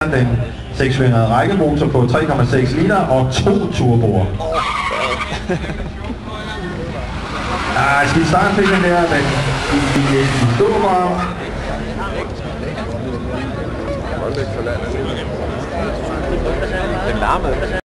Den 6-cylindrede rækkemotor på 3,6 liter og 2 turboer. Skal vi starte den der med de store Den larmer.